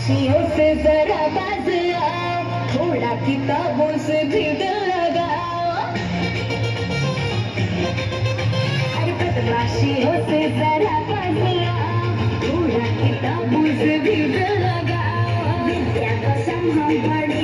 बदमाशियों से जरा बाज आओ, थोड़ा किताबों से भी दिल लगाओ। अरे बदमाशियों से जरा बाज आओ, थोड़ा किताबों से भी दिल लगाओ। विद्या को संभाल